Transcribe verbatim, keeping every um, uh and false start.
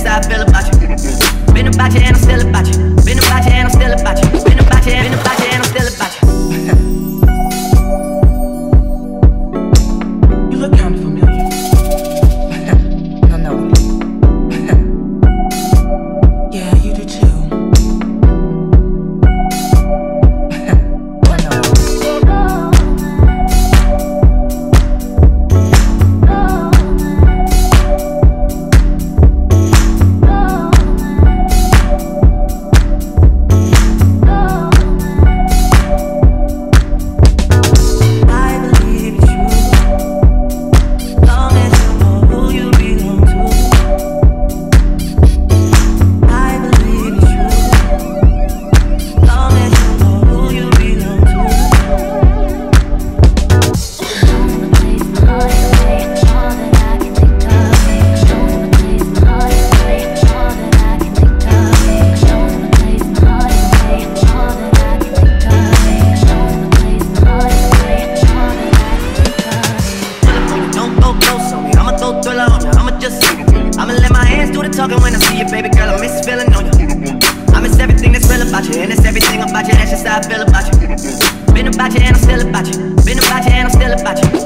how I feel about you. Been about you and I'm still about you. Been about you and I'm still about you. Been about you, been about you and I'm still about you. You look kinda familiar. No, no. Yeah, you do too. I'ma let my hands do the talking when I see you, baby girl. I miss feeling on you. I miss everything that's real about you, and it's everything about you. That's just how I feel about you. Been about you and I'm still about you. Been about you and I'm still about you.